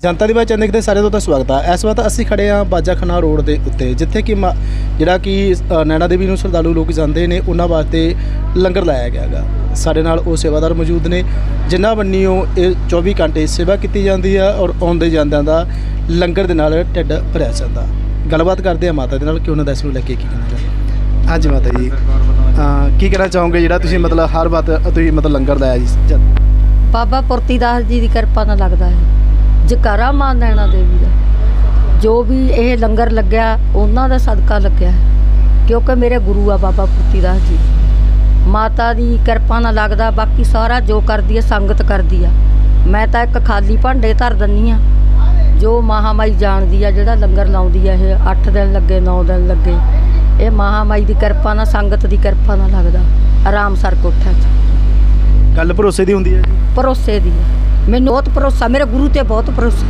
जनता दी बात चैनल देखते सारे तो स्वागत है। इस वक्त असी खड़े हाँ बाजाखाना रोड के उत्ते जिथे कि जिहड़ा कि नैना देवी नूं श्रद्धालु लोग जाते हैं उन्होंने वास्ते लंगर लाया गया गा। साडे नाल वो सेवादार मौजूद ने जिन्हां बन्नियों 24 घंटे सेवा की जाती है और आउंदे जांदियां दा लंगर दे नाल ढिड भरिया जांदा। गलबात करते हैं माता दे नाल कि उन्होंने इस नूं लैके की कहना चाहुंदे। हाँ जी माता जी, की कहना चाहोगे जिहड़ा तुसीं मतलब हर बात तुसीं मतलब लंगर लाया जी? बाबा पुरतीदास जी की किरपा नाल लगदा है। जकारा मां नैना देवी का जो भी ये लंगर लग्या उन्हां दा सदका लग्या है, क्योंकि मेरे गुरु आ बाबा पुरतीदास जी। माता दी किरपा नाल लगदा, बाकी सारा जो करदी है संगत करदी आ। मैं तां एक खाली भांडे धर दिंदी आ, जो महामाई जानदी आ। जिहड़ा लंगर लाउंदी है ये 8 दिन लगे 9 दिन लगे, ये महामाई दी किरपा नाल संगत दी किरपा नाल लगदा। आराम सर कोठा च गल भरोसे दी हुंदी है जी? भरोसे दी है। मैनूं बहुत भरोसा, मेरे गुरु ते बहुत भरोसा,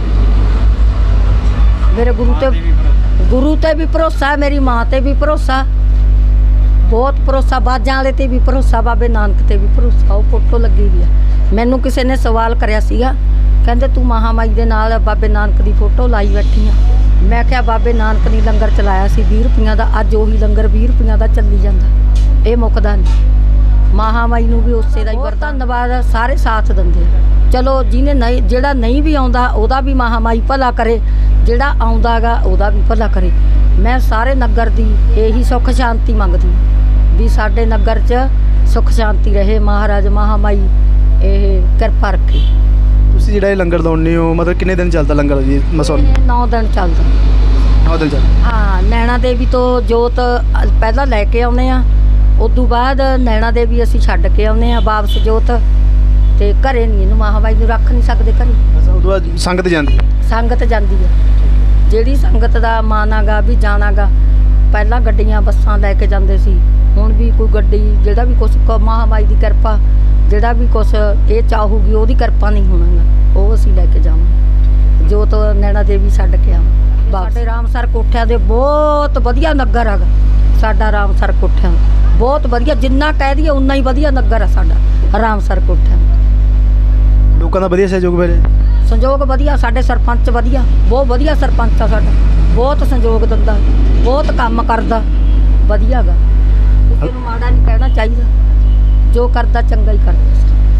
मेरे गुरु ते भी भरोसा है, मेरी माँ ते भी भरोसा, बहुत भरोसा। बाजां वाले ते भी भरोसा, बाबे नानक ते भी भरोसा। वो फोटो लगी हुई है। मैनूं किसी ने सवाल करिया सीगा, कहंदे तू महामाई दे नाल बाबे नानक दी फोटो लाई बैठी आ। मैं कहा बाबे नानक ने लंगर चलाया सी 20 रुपइयां दा, अज उही लंगर 20 रुपइयां दा चली जांदा, ये मुकदा नहीं। महामाई नूं भी उसे दा ही धन्नवाद, सारे साथ दिंदे। चलो जिन्हें नहीं, जिहड़ा नहीं भी आउंदा उहदा भी महामाई भला करे, जिहड़ा आउंदा गा उहदा भी भला करे। मैं सारे नगर दी यही सुख शांति मंगदी भी साडे नगर च सुख शांति रहे, महाराज महामाई ये किरपा रखे। तुसीं जिहड़ा लंगर लाउंदे हो मतलब कितने दिन चलदा लंगर जी? मसौन 9 दिन चलदा। 9 दिन चलदा। हाँ, नैना देवी तो जोत पहला लैके आउने आ, उदों बाद नैना देवी असीं छड्ड के आउने आ वापस जोत, ते घरे नहीं इहनूं महामाई नूं रख नहीं सकदे घरे। उदों बाद संगत जांदी? संगत जांदी है। जिहड़ी संगत दा मानागा भी जाणागा, पहलां गड्डियां बसां लैके जांदे सी, हुण भी कोई गड्डी जिहड़ा भी कुछ महामाई दी किरपा, जिहड़ा भी कुछ ये चाहूगी ओहदी किरपा नहीं होणागा, ਉਹ ਅਸੀਂ ਲੈ ਕੇ ਜਾਵਾਂਗੇ। जोत नैना देवी छड्ड के आवां। ਸਾਡੇ ਰਾਮਸਰ ਕੋਠਿਆਂ ਦੇ ਬਹੁਤ ਵਧੀਆ ਨਗਰ ਹੈਗਾ ਸਾਡਾ। ਰਾਮਸਰ ਕੋਠਿਆਂ ਬਹੁਤ ਵਧੀਆ, ਜਿੰਨਾ ਕਹਿ ਦਈਏ ਉਨਾ ਹੀ ਵਧੀਆ ਨਗਰ ਆ ਸਾਡਾ ਰਾਮਸਰ ਕੋਠਿਆਂ। ਲੋਕਾਂ ਦਾ ਵਧੀਆ ਸਹਿਯੋਗ ਮਿਲੇ? ਸੰਯੋਗ ਵਧੀਆ, ਸਾਡੇ ਸਰਪੰਚ ਵਧੀਆ, ਬਹੁਤ ਵਧੀਆ ਸਰਪੰਚ ਆ ਸਾਡਾ, ਬਹੁਤ ਸੰਯੋਗ ਦਿੰਦਾ, ਬਹੁਤ ਕੰਮ ਕਰਦਾ, ਵਧੀਆ ਗਾ। ਕਿਸੇ ਨੂੰ ਮਾੜਾ ਨਹੀਂ ਕਹਿਣਾ ਚਾਹੀਦਾ, ਜੋ ਕਰਦਾ ਚੰਗਾ ਹੀ ਕਰਦਾ।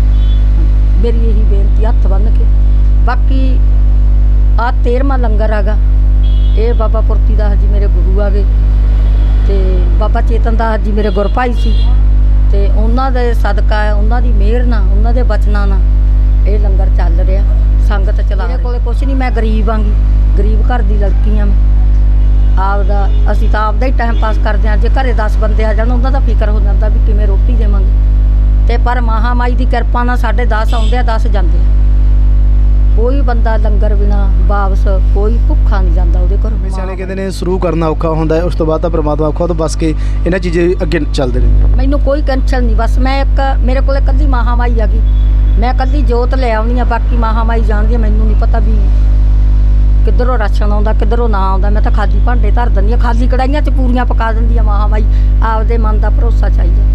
ਮੇਰੀ ਇਹੀ ਬੇਨਤੀ ਹੱਥ ਬੰਨ੍ਹ ਕੇ। ਬਾਕੀ ਆ 13ਵਾਂ ਲੰਗਰ ਹੈਗਾ, ਇਹ ਬਾਬਾ ਪੁਰਤੀਦਾਸ ਜੀ ਮੇਰੇ ਗੁਰੂ ਆ ਗਏ, ਤੇ ਬਾਬਾ ਚੇਤਨ ਦਾਸ ਜੀ ਮੇਰੇ ਗੁਰਭਾਈ ਸੀ, ਤੇ ਉਹਨਾਂ ਦੇ ਸਦਕਾ ਉਹਨਾਂ ਦੀ ਮਿਹਰ ਨਾਲ, ਉਹਨਾਂ ਦੇ ਬਚਨਾਂ ਨਾਲ ਇਹ ਲੰਗਰ ਚੱਲ ਰਿਹਾ, ਸੰਗਤ ਚਲਾ। ਮੇਰੇ ਕੋਲੇ ਕੁਛ ਨਹੀਂ, ਮੈਂ ਗਰੀਬ ਆਂਗੀ, ਗਰੀਬ ਘਰ ਦੀ ਲੜਕੀ ਆਂ। ਆਪਦਾ ਅਸੀਂ ਤਾਂ ਆਪਦਾ ਹੀ ਟਾਈਮ ਪਾਸ ਕਰਦੇ ਹਾਂ। ਜੇ ਘਰੇ 10 ਬੰਦੇ ਆ ਜਾਣ ਉਹਨਾਂ ਦਾ ਫਿਕਰ ਹੋ ਜਾਂਦਾ ਵੀ ਕਿਵੇਂ ਰੋਟੀ ਦੇਵਾਂਗੇ, ਤੇ ਪਰ ਮਹਾਮਾਈ ਦੀ ਕਿਰਪਾ ਨਾਲ ਸਾਡੇ 10 ਆਉਂਦੇ ਆ 10 ਜਾਂਦੇ ਆ। ਕੋਈ ਬੰਦਾ ਲੰਗਰ ਬਿਨਾ ਵਾਪਸ ਕੋਈ ਭੁੱਖਾ ਨਹੀਂ ਜਾਂਦਾ ਉਹਦੇ ਘਰੋਂ। ਸਿਆਣੇ ਕਹਿੰਦੇ ਨੇ ਸ਼ੁਰੂ ਕਰਨਾ ਔਖਾ ਹੁੰਦਾ, ਉਸ ਤੋਂ ਬਾਅਦ ਤਾਂ ਪਰਮਾਤਮਾ ਖੁਦ ਬਸ ਕੇ ਇਹਨਾਂ ਚੀਜ਼ਾਂ ਅੱਗੇ ਚੱਲਦੇ ਰਹਿੰਦੇ। ਮੈਨੂੰ ਕੋਈ ਟੈਨਸ਼ਨ ਨਹੀਂ, ਬਸ ਮੈਂ ਇੱਕ ਮੇਰੇ ਕੋਲ ਇਕੱਲੀ ਮਹਾਮਾਈ ਆ ਗਈ, ਮੈਂ ਇਕੱਲੀ ਜੋਤ ਲੈ ਆਉਣੀ ਆ, ਬਾਕੀ ਮਹਾਮਾਈ ਜਾਣਦੀ ਆ। ਮੈਨੂੰ ਨਹੀਂ ਪਤਾ ਵੀ ਕਿੱਧਰੋਂ ਰਾਸ਼ਨ ਆਉਂਦਾ ਕਿੱਧਰੋਂ ਨਾ ਆਉਂਦਾ। ਮੈਂ ਤਾਂ ਖਾਲੀ ਭਾਂਡੇ ਧਰ ਦਿੰਦੀ ਆ, ਖਾਲੀ ਕੜਾਹੀਆਂ 'ਚ ਪੂਰੀਆਂ ਪਕਾ ਦਿੰਦੀ ਆ ਮਹਾਮਾਈ। ਆਪਦੇ ਮਨ ਦਾ ਭਰੋਸਾ ਚਾਹੀਦਾ।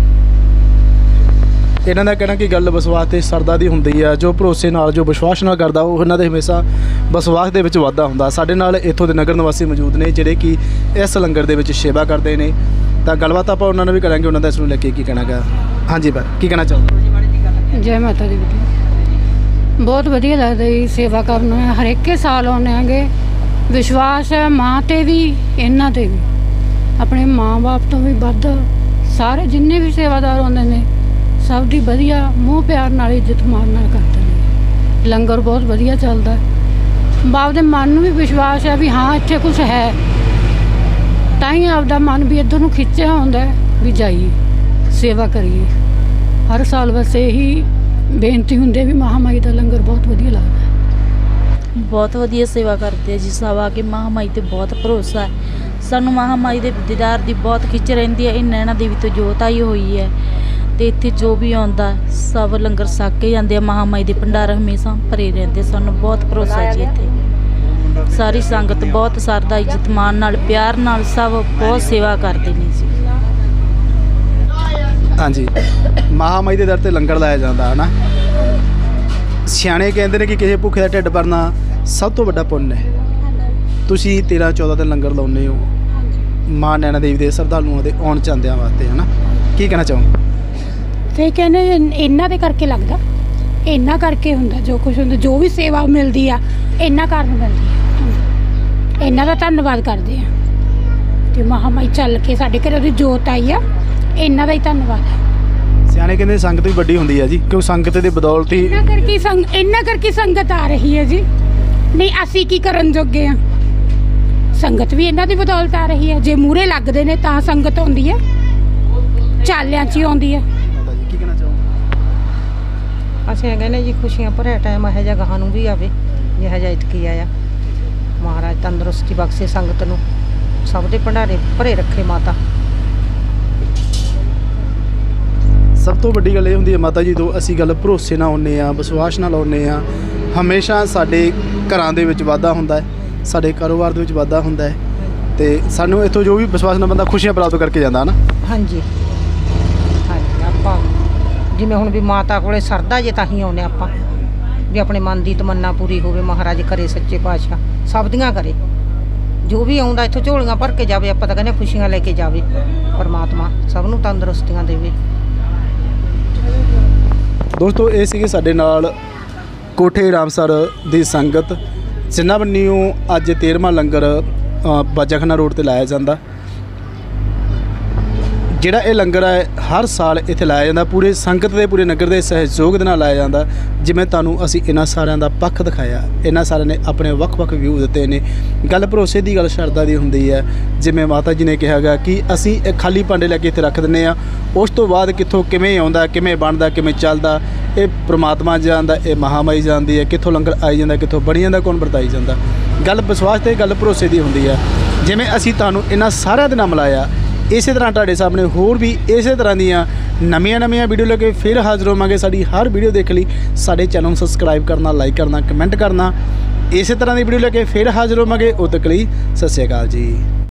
ਇਹਨਾਂ ਦਾ ਕਹਿਣਾ ਕਿ ਗੱਲ ਵਿਸ਼ਵਾਸ ਤੇ ਸਰਦਾ ਦੀ ਹੁੰਦੀ ਆ, ਜੋ ਭਰੋਸੇ ਨਾਲ ਜੋ ਵਿਸ਼ਵਾਸ ਨਾਲ ਕਰਦਾ ਉਹ ਇਹਨਾਂ ਦੇ ਹਮੇਸ਼ਾ ਵਿਸ਼ਵਾਸ ਦੇ ਵਿੱਚ ਵਾਧਾ ਹੁੰਦਾ। ਸਾਡੇ ਨਾਲ ਇੱਥੋਂ ਦੇ ਨਗਰ ਨਿਵਾਸੀ ਮੌਜੂਦ ਨੇ ਜਿਹੜੇ ਕਿ ਇਸ ਲੰਗਰ ਦੇ ਵਿੱਚ ਸੇਵਾ ਕਰਦੇ ਨੇ, ਤਾਂ ਗੱਲਬਾਤ ਆਪਾਂ ਉਹਨਾਂ ਨਾਲ ਵੀ ਕਰਾਂਗੇ, ਉਹਨਾਂ ਦਾ ਇਸ ਨੂੰ ਲੈ ਕੇ ਕੀ ਕਹਿਣਾ ਗਾ। ਹਾਂਜੀ ਬਾ ਕੀ ਕਹਿਣਾ ਚਾਹੁੰਦੇ? ਜੈ ਮਾਤਾ ਦੀ। ਬਹੁਤ ਵਧੀਆ ਲੱਗਦਾ ਜੀ ਸੇਵਾ ਕਰਨ, ਹਰ ਇੱਕ ਸਾਲ ਆਉਂਦੇ ਆਂਗੇ। ਵਿਸ਼ਵਾਸ ਹੈ ਮਾਂ 'ਤੇ ਵੀ ਇਹਨਾਂ 'ਤੇ ਵੀ, ਆਪਣੇ ਮਾਂ ਬਾਪ ਤੋਂ ਵੀ ਵੱਧ ਸਾਰੇ ਜਿੰਨੇ ਵੀ ਸੇਵਾਦਾਰ ਆਉਂਦੇ ਨੇ ਸਭ ਦੀ ਵਧੀਆ ਮੂੰਹ ਪਿਆਰ ਨਾਲ ਇੱਜ਼ਤ ਮਾਣ ਨਾਲ ਕਰਦੇ ਨੇ। ਲੰਗਰ ਬਹੁਤ ਵਧੀਆ ਚੱਲਦਾ, ਬਾਪ ਦੇ ਮਨ ਨੂੰ ਵੀ ਵਿਸ਼ਵਾਸ ਹੈ ਵੀ ਹਾਂ ਇੱਥੇ ਕੁਛ ਹੈ, ਤਾਂ ਹੀ ਆਪਦਾ ਮਨ ਵੀ ਇੱਧਰ ਨੂੰ ਖਿੱਚਿਆ ਹੁੰਦਾ ਵੀ ਜਾਈਏ ਸੇਵਾ ਕਰੀਏ। ਹਰ ਸਾਲ ਬਸ ਇਹੀ ਬੇਨਤੀ ਹੁੰਦੀ ਵੀ ਮਹਾਮਾਈ ਦਾ ਲੰਗਰ ਬਹੁਤ ਵਧੀਆ ਲੱਗਦਾ। ਬਹੁਤ ਵਧੀਆ ਸੇਵਾ ਕਰਦੇ ਜੀ ਸਭ ਆ ਕੇ। ਮਹਾਮਾਈ 'ਤੇ ਬਹੁਤ ਭਰੋਸਾ ਹੈ ਸਾਨੂੰ, ਮਹਾਮਾਈ ਦੇ ਦੀਦਾਰ ਦੀ ਬਹੁਤ ਖਿੱਚ ਰਹਿੰਦੀ ਹੈ। ਇਹ ਨੈਣਾ ਦੇਵੀ ਤੋਂ ਜੋਤ ਆਈ ਹੋਈ ਹੈ, ਤੇ ਇੱਥੇ ਜੋ ਵੀ ਆਉਂਦਾ ਸਭ ਲੰਗਰ ਛਕ ਕੇ ਜਾਂਦੇ ਆ। ਮਹਾਮਾਈ ਦੇ ਭੰਡਾਰ ਹਮੇਸ਼ਾ ਭਰੇ ਰਹਿੰਦੇ, ਸਾਨੂੰ ਬਹੁਤ ਭਰੋਸਾ ਜੀ। ਇੱਥੇ ਸਾਰੀ ਸੰਗਤ ਬਹੁਤ ਸਰਦਾ ਇੱਜ਼ਤ ਮਾਣ ਨਾਲ ਪਿਆਰ ਨਾਲ ਸਭ ਬਹੁਤ ਸੇਵਾ ਕਰਦੇ ਨੇ ਜੀ। ਹਾਂਜੀ, ਮਹਾਮਾਈ ਦੇ ਦਰ ਤੇ ਲੰਗਰ ਲਾਇਆ ਜਾਂਦਾ ਹੈ ਨਾ। ਸਿਆਣੇ ਕਹਿੰਦੇ ਨੇ ਕਿ ਕਿਸੇ ਭੁੱਖੇ ਦਾ ਢਿੱਡ ਭਰਨਾ ਸਭ ਤੋਂ ਵੱਡਾ ਪੁੰਨ ਹੈ। ਤੁਸੀਂ 13-14 ਦਿਨ ਲੰਗਰ ਲਾਉਂਦੇ ਹੋ ਮਾਂ ਨੈਣਾ ਦੇਵੀ ਦੇ ਸ਼ਰਧਾਲੂਆਂ ਦੇ ਆਉਣ ਜਾਂਦਿਆਂ ਵਾਸਤੇ, ਹੈ ਨਾ? ਕੀ ਕਹਿਣਾ ਚਾਹੋਗੇ? ਤੇ ਕਹਿੰਦੇ ਇਹਨਾਂ ਦੇ ਕਰਕੇ ਲੱਗਦਾ, ਇਹਨਾਂ ਕਰਕੇ ਹੁੰਦਾ ਜੋ ਕੁਝ ਹੁੰਦਾ, ਜੋ ਵੀ ਸੇਵਾ ਮਿਲਦੀ ਆ ਇਹਨਾਂ ਕਾਰਨ ਮਿਲਦੀ ਆ। ਇਹਨਾਂ ਦਾ ਧੰਨਵਾਦ ਕਰਦੇ ਆ ਕਿ ਮਹਾਮਾਈ ਚੱਲ ਕੇ ਸਾਡੇ ਘਰੇ ਉਹਦੀ ਜੋਤ ਆਈ ਆ, ਇਹਨਾਂ ਦਾ ਹੀ ਧੰਨਵਾਦ ਆ। ਸਿਆਣੇ ਕਹਿੰਦੇ ਸੰਗਤ ਵੀ ਵੱਡੀ ਹੁੰਦੀ ਹੈ ਜੀ, ਕਿਉਂ ਸੰਗਤ ਦੇ ਬਦੌਲਤ ਹੀ ਇਹਨਾਂ ਕਰਕੇ ਸੰਗਤ ਆ ਰਹੀ ਹੈ ਜੀ, ਨਹੀਂ ਅਸੀਂ ਕੀ ਕਰਨ ਜੋਗੇ ਆ। ਸੰਗਤ ਵੀ ਇਹਨਾਂ ਦੀ ਬਦੌਲਤ ਆ ਰਹੀ ਹੈ। ਜੇ ਮੂਹਰੇ ਲੱਗਦੇ ਨੇ ਤਾਂ ਸੰਗਤ ਆਉਂਦੀ ਹੈ, ਚਾਲਿਆਂ 'ਚ ਹੀ ਆਉਂਦੀ ਹੈ। ਕੀ ਕਹਿਣਾ ਚਾਹੋਗੇ? ਅਸੀਂ ਇਹ ਕਹਿੰਦੇ ਜੀ ਖੁਸ਼ੀਆਂ ਭਰਿਆ ਟਾਈਮ ਇਹੋ ਜਿਹਾ ਗਾਹਾਂ ਨੂੰ ਵੀ ਆਵੇ ਜਿਹੋ ਜਿਹਾ ਇਤਕੀ ਆਇਆ। ਮਹਾਰਾਜ ਤੰਦਰੁਸਤੀ ਬਖਸ਼ੇ ਸੰਗਤ ਨੂੰ, ਸਭ ਦੇ ਭੰਡਾਰੇ ਭਰੇ ਰੱਖੇ ਮਾਤਾ। ਸਭ ਤੋਂ ਵੱਡੀ ਗੱਲ ਇਹ ਹੁੰਦੀ ਹੈ ਮਾਤਾ ਜੀ ਤੋਂ ਅਸੀਂ ਗੱਲ ਭਰੋਸੇ ਨਾਲ ਆਉਂਦੇ ਹਾਂ, ਵਿਸ਼ਵਾਸ ਨਾਲ ਆਉਂਦੇ ਹਾਂ। ਹਮੇਸ਼ਾ ਸਾਡੇ ਘਰਾਂ ਦੇ ਵਿੱਚ ਵਾਧਾ ਹੁੰਦਾ ਹੈ, ਸਾਡੇ ਕਾਰੋਬਾਰ ਦੇ ਵਿੱਚ ਵਾਧਾ ਹੁੰਦਾ ਹੈ, ਤੇ ਸਾਨੂੰ ਇੱਥੋਂ ਜੋ ਵੀ ਵਿਸ਼ਵਾਸ ਨਾਲ ਬੰਦਾ ਖੁਸ਼ੀਆਂ ਪ੍ਰਾਪਤ ਕਰਕੇ ਜਾਂਦਾ ਨਾ। ਹਾਂਜੀ ਹਾਂਜੀ, ਆਪਾਂ ਜਿਵੇਂ ਹੁਣ ਵੀ ਮਾਤਾ ਕੋਲੇ ਸਰਦਾ ਜੇ ਤਾਂ ਹੀ ਆਉਂਦੇ ਆਪਾਂ, ਵੀ ਆਪਣੇ ਮਨ ਦੀ ਤਮੰਨਾ ਪੂਰੀ ਹੋਵੇ। ਮਹਾਰਾਜ ਕਰੇ ਸੱਚੇ ਪਾਤਸ਼ਾਹ ਸਭ ਦੀਆਂ ਕਰੇ, ਜੋ ਵੀ ਆਉਂਦਾ ਇੱਥੋਂ ਝੋਲੀਆਂ ਭਰ ਕੇ ਜਾਵੇ। ਆਪਾਂ ਤਾਂ ਕਹਿੰਦੇ ਖੁਸ਼ੀਆਂ ਲੈ ਕੇ ਜਾਵੇ, ਪਰਮਾਤਮਾ ਸਭ ਨੂੰ ਤੰਦਰੁਸਤੀਆਂ ਦੇਵੇ। ਦੋਸਤੋ ਇਹ ਸੀਗੇ ਸਾਡੇ ਨਾਲ ਕੋਠੇ ਰਾਮਸਰ ਦੀ ਸੰਗਤ, ਜਿਨ੍ਹਾਂ ਬੰਨਿਓ ਅੱਜ 13ਵਾਂ ਲੰਗਰ ਬਾਜਾਖਾਨਾ ਰੋਡ ਤੇ ਲਾਇਆ ਜਾਂਦਾ। ਜਿਹੜਾ ਇਹ ਲੰਗਰ ਹੈ ਹਰ ਸਾਲ ਇੱਥੇ ਲਾਇਆ ਜਾਂਦਾ, ਪੂਰੇ ਸੰਗਤ ਦੇ ਪੂਰੇ ਨਗਰ ਦੇ ਸਹਿਯੋਗ ਦੇ ਨਾਲ ਲਾਇਆ ਜਾਂਦਾ। ਜਿਵੇਂ ਤੁਹਾਨੂੰ ਅਸੀਂ ਇਹਨਾਂ ਸਾਰਿਆਂ ਦਾ ਪੱਖ ਦਿਖਾਇਆ, ਇਹਨਾਂ ਸਾਰਿਆਂ ਨੇ ਆਪਣੇ ਵੱਖ-ਵੱਖ ਵਿਊ ਦਿੱਤੇ ਨੇ। ਗੱਲ ਭਰੋਸੇ ਦੀ, ਗੱਲ ਸ਼ਰਧਾ ਦੀ ਹੁੰਦੀ ਹੈ। ਜਿਵੇਂ ਮਾਤਾ ਜੀ ਨੇ ਕਿਹਾ ਗਾ ਕਿ ਅਸੀਂ ਇਹ ਖਾਲੀ ਭਾਂਡੇ ਲੈ ਕੇ ਇੱਥੇ ਰੱਖ ਦਿੰਦੇ ਹਾਂ, ਉਸ ਤੋਂ ਬਾਅਦ ਕਿੱਥੋਂ ਕਿਵੇਂ ਆਉਂਦਾ, ਕਿਵੇਂ ਬਣਦਾ, ਕਿਵੇਂ ਚੱਲਦਾ, ਇਹ ਪ੍ਰਮਾਤਮਾ ਜਾਣਦਾ, ਇਹ ਮਹਾਮਾਈ ਜਾਣਦੀ ਹੈ। ਕਿੱਥੋਂ ਲੰਗਰ ਆਈ ਜਾਂਦਾ, ਕਿੱਥੋਂ ਬਣੀ ਜਾਂਦਾ, ਕੌਣ ਵਰਤਾਈ ਜਾਂਦਾ। ਗੱਲ ਵਿਸ਼ਵਾਸ ਤੇ ਗੱਲ ਭਰੋਸੇ ਦੀ ਹੁੰਦੀ ਹੈ। ਜਿਵੇਂ ਅਸੀਂ ਤੁਹਾਨੂੰ ਇਹਨਾਂ ਸਾਰਿਆਂ ਦੇ ਨਾਲ ਮਿਲਾਇਆ, ਇਸੇ ਤਰ੍ਹਾਂ ਤੁਹਾਡੇ ਸਾਹਮਣੇ ਹੋਰ ਵੀ ਇਸੇ ਤਰ੍ਹਾਂ ਦੀਆਂ ਨਵੀਆਂ ਵੀਡੀਓ ਲੈ ਕੇ ਫਿਰ ਹਾਜ਼ਰ ਹੋਵਾਂਗੇ। ਸਾਡੀ ਹਰ ਵੀਡੀਓ ਦੇਖ ਲਈ ਸਾਡੇ ਚੈਨਲ ਨੂੰ ਸਬਸਕ੍ਰਾਈਬ ਕਰਨਾ, ਲਾਈਕ ਕਰਨਾ, ਕਮੈਂਟ ਕਰਨਾ। ਇਸੇ ਤਰ੍ਹਾਂ ਦੀ ਵੀਡੀਓ ਲੈ ਕੇ ਫਿਰ ਹਾਜ਼ਰ ਹੋਵਾਂਗੇ। ਉਦੋਂ ਤੱਕ ਲਈ ਸਤਿ ਸ਼੍ਰੀ ਅਕਾਲ ਜੀ।